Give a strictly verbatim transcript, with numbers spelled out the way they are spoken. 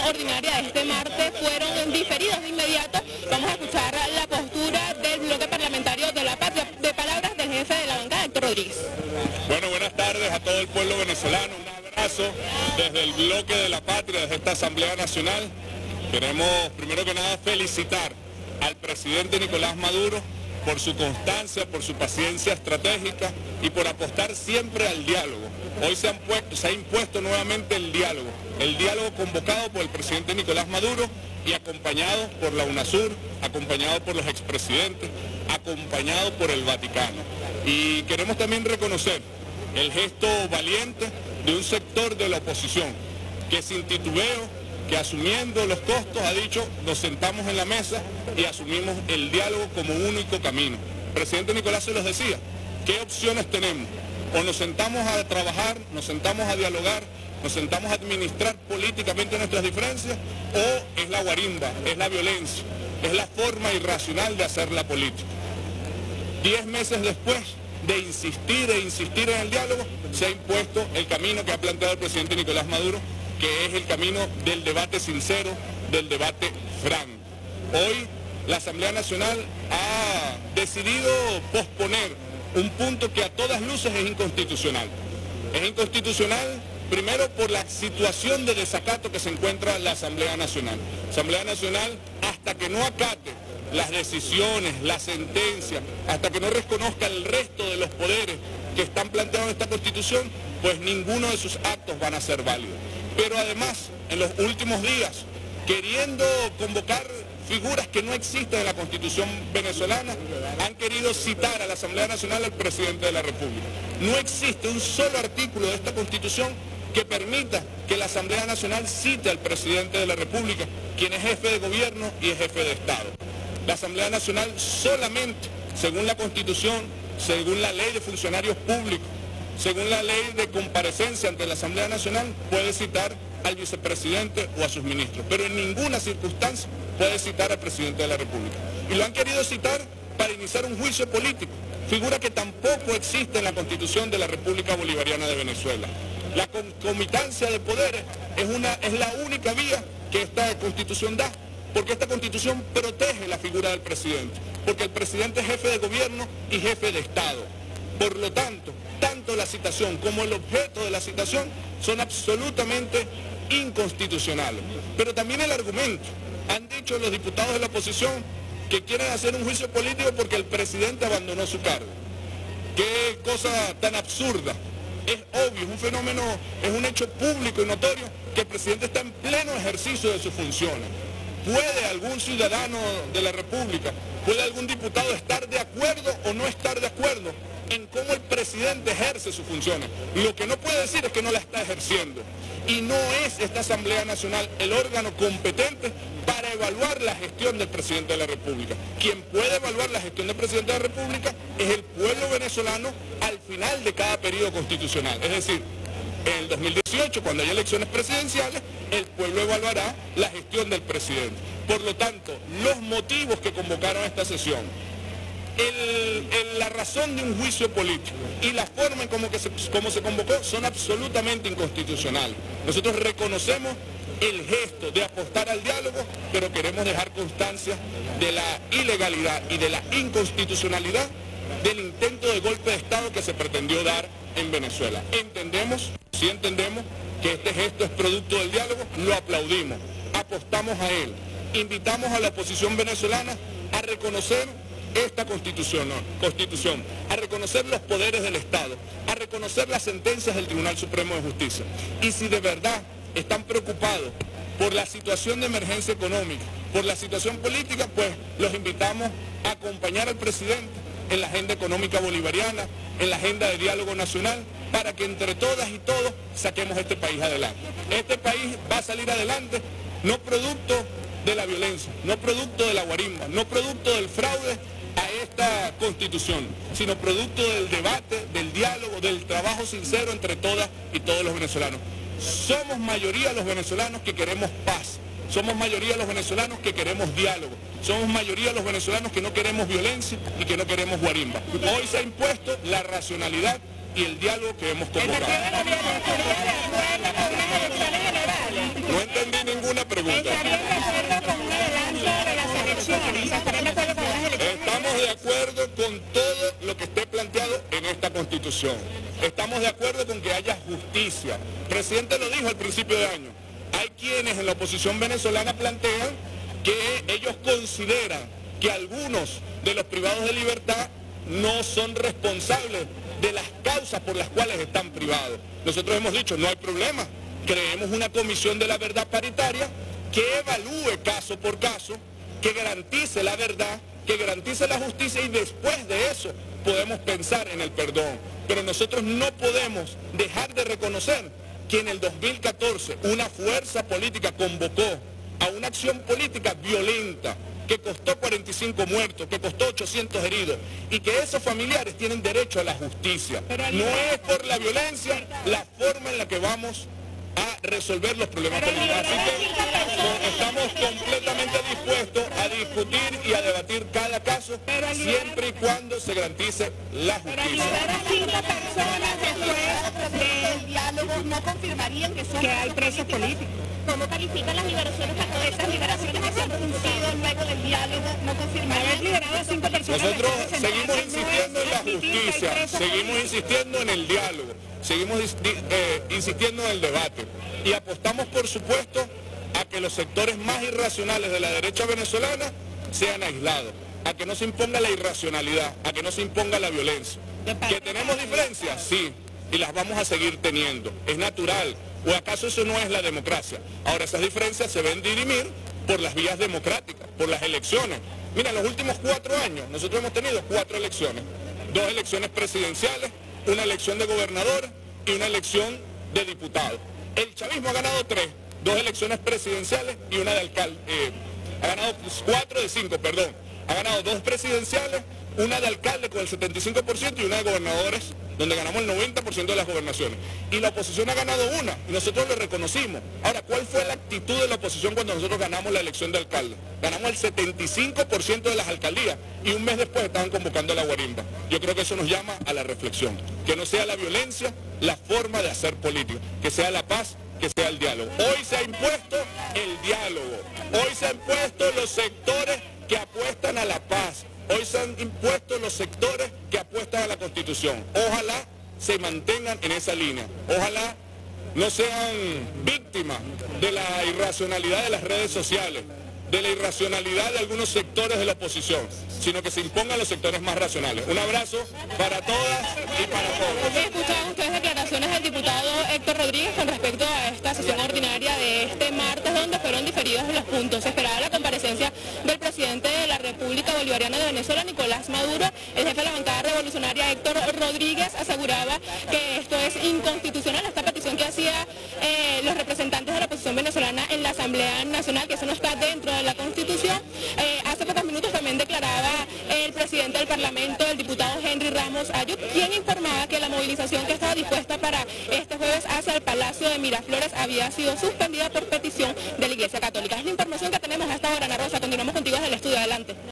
ordinaria de este martes fueron diferidos de inmediato. Vamos a escuchar la postura del bloque parlamentario de la Patria, de palabras del jefe de la bancada, Héctor Rodríguez. Bueno, buenas tardes a todo el pueblo venezolano. Un abrazo desde el bloque de la Patria, desde esta Asamblea Nacional. Queremos, primero que nada, felicitar al presidente Nicolás Maduro por su constancia, por su paciencia estratégica y por apostar siempre al diálogo. Hoy se, han puesto, se ha impuesto nuevamente el diálogo, el diálogo convocado por el presidente Nicolás Maduro y acompañado por la UNASUR, acompañado por los expresidentes, acompañado por el Vaticano. Y queremos también reconocer el gesto valiente de un sector de la oposición que sin titubeo, que asumiendo los costos ha dicho, nos sentamos en la mesa y asumimos el diálogo como único camino. El presidente Nicolás se los decía, ¿qué opciones tenemos? O nos sentamos a trabajar, nos sentamos a dialogar, nos sentamos a administrar políticamente nuestras diferencias, o es la guarimba, es la violencia, es la forma irracional de hacer la política. Diez meses después de insistir e insistir en el diálogo, se ha impuesto el camino que ha planteado el presidente Nicolás Maduro, que es el camino del debate sincero, del debate franco. Hoy la Asamblea Nacional ha decidido posponer un punto que a todas luces es inconstitucional. Es inconstitucional primero por la situación de desacato que se encuentra la Asamblea Nacional. La Asamblea Nacional, hasta que no acate las decisiones, las sentencias, hasta que no reconozca el resto de los poderes que están planteados en esta Constitución, pues ninguno de sus actos van a ser válidos. Pero además, en los últimos días, queriendo convocar figuras que no existen en la Constitución venezolana, han querido citar a la Asamblea Nacional al presidente de la República. No existe un solo artículo de esta Constitución que permita que la Asamblea Nacional cite al presidente de la República, quien es jefe de gobierno y es jefe de Estado. La Asamblea Nacional solamente, según la Constitución, según la Ley de Funcionarios Públicos, según la ley de comparecencia ante la Asamblea Nacional, puede citar al vicepresidente o a sus ministros, pero en ninguna circunstancia puede citar al presidente de la República. Y lo han querido citar para iniciar un juicio político, figura que tampoco existe en la Constitución de la República Bolivariana de Venezuela. La concomitancia de poderes es, una, es la única vía que esta Constitución da, porque esta Constitución protege la figura del presidente, porque el presidente es jefe de gobierno y jefe de Estado. Por lo tanto, tanto la citación como el objeto de la citación son absolutamente inconstitucionales. Pero también el argumento. Han dicho los diputados de la oposición que quieren hacer un juicio político porque el presidente abandonó su cargo. Qué cosa tan absurda. Es obvio, es un fenómeno, es un hecho público y notorio que el presidente está en pleno ejercicio de sus funciones. ¿Puede algún ciudadano de la República, puede algún diputado estar de acuerdo o no estar de acuerdo en cómo el presidente ejerce sus funciones? Lo que no puede decir es que no la está ejerciendo. Y no es esta Asamblea Nacional el órgano competente para evaluar la gestión del presidente de la República. Quien puede evaluar la gestión del presidente de la República es el pueblo venezolano al final de cada periodo constitucional. Es decir, en el dos mil dieciocho, cuando haya elecciones presidenciales, el pueblo evaluará la gestión del presidente. Por lo tanto, los motivos que convocaron esta sesión, el, el, la razón de un juicio político y la forma en cómo, que se, cómo se convocó son absolutamente inconstitucionales. Nosotros reconocemos el gesto de apostar al diálogo, pero queremos dejar constancia de la ilegalidad y de la inconstitucionalidad del intento de golpe de Estado que se pretendió dar en Venezuela. Entendemos, sí entendemos que este gesto es producto del diálogo, lo aplaudimos, apostamos a él, invitamos a la oposición venezolana a reconocer esta constitución, ¿no? constitución, a reconocer los poderes del Estado, a reconocer las sentencias del Tribunal Supremo de Justicia. Y si de verdad están preocupados por la situación de emergencia económica, por la situación política, pues los invitamos a acompañar al presidente en la agenda económica bolivariana, en la agenda de diálogo nacional, para que entre todas y todos saquemos este país adelante. Este país va a salir adelante, no producto de la violencia, no producto de la guarimba, no producto del fraude a esta Constitución, sino producto del debate, del diálogo, del trabajo sincero entre todas y todos los venezolanos. Somos mayoría los venezolanos que queremos paz, somos mayoría los venezolanos que queremos diálogo, somos mayoría los venezolanos que no queremos violencia y que no queremos guarimba. Hoy se ha impuesto la racionalidad y el diálogo que hemos convocado. ¿El motivo de la violencia sería de acuerdo con unas elecciones generales? No entendí ninguna pregunta. pregunta. ¿Estarían de acuerdo con un adelanto de las elecciones? ¿Estarían de acuerdo con unas elecciones? Estamos de acuerdo con todo lo que esté planteado en esta Constitución. Estamos de acuerdo con que haya justicia. El presidente lo dijo al principio de año. Hay quienes en la oposición venezolana plantean que ellos consideran que algunos de los privados de libertad no son responsables de las causas por las cuales están privados. Nosotros hemos dicho, no hay problema, creemos una comisión de la verdad paritaria que evalúe caso por caso, que garantice la verdad, que garantice la justicia y después de eso podemos pensar en el perdón. Pero nosotros no podemos dejar de reconocer que en el dos mil catorce una fuerza política convocó a una acción política violenta, que costó cuarenta y cinco muertos, que costó ochocientos heridos, y que esos familiares tienen derecho a la justicia. No es por la violencia la forma en la que vamos a resolver los problemas políticos. Así que estamos completamente dispuestos a discutir y a debatir cada caso, siempre y cuando se garantice la justicia. Cinco personas después del diálogo no confirmarían que son que hay presos políticos. ¿Cómo califican las liberaciones a esas liberaciones que se han producido luego del diálogo? ¿No confirmarían? Haber liberado a cinco personas. Nosotros seguimos insistiendo en la justicia, seguimos insistiendo en el diálogo, seguimos eh, insistiendo en el debate y apostamos, por supuesto, a que los sectores más irracionales de la derecha venezolana sean aislados, a que no se imponga la irracionalidad, a que no se imponga la violencia. ¿Que tenemos diferencias? Sí, y las vamos a seguir teniendo, es natural. ¿O acaso eso no es la democracia? Ahora esas diferencias se ven dirimir por las vías democráticas, por las elecciones. Mira, en los últimos cuatro años nosotros hemos tenido cuatro elecciones. Dos elecciones presidenciales, una elección de gobernadores y una elección de diputados. El chavismo ha ganado tres, dos elecciones presidenciales y una de alcalde. Eh, ha ganado cuatro de cinco, perdón. Ha ganado dos presidenciales, una de alcalde con el setenta y cinco por ciento y una de gobernadores, donde ganamos el noventa por ciento de las gobernaciones. Y la oposición ha ganado una, y nosotros lo reconocimos. Ahora, ¿cuál fue la actitud de la oposición cuando nosotros ganamos la elección de alcalde? Ganamos el setenta y cinco por ciento de las alcaldías, y un mes después estaban convocando a la guarimba. Yo creo que eso nos llama a la reflexión. Que no sea la violencia la forma de hacer política, que sea la paz, que sea el diálogo. Hoy se ha impuesto el diálogo, hoy se han impuesto los sectores que apuestan a la paz, hoy se han impuesto los sectores que apuestan a la Constitución. Ojalá se mantengan en esa línea, ojalá no sean víctimas de la irracionalidad de las redes sociales, de la irracionalidad de algunos sectores de la oposición, sino que se impongan los sectores más racionales. Un abrazo para todas y para todos. Escuchaban ustedes declaraciones del diputado Héctor Rodríguez con respecto a esta sesión ordinaria de este martes, donde fueron diferidos los puntos. Se esperaba la comparecencia del presidente de la República Bolivariana de Venezuela, Nicolás Maduro. El jefe de la bancada revolucionaria, Héctor Rodríguez, aseguraba que esto es inconstitucional, esta petición que hacía eh, los representantes de la oposición venezolana en la Asamblea Nacional, que eso no está dentro de la Constitución. Eh, hace pocos minutos también declaraba el presidente del Parlamento, el diputado Henry Ramos Ayub, quien informaba que la movilización que estaba dispuesta para este jueves hacia el Palacio de Miraflores había sido suspendida por petición de la Iglesia Católica.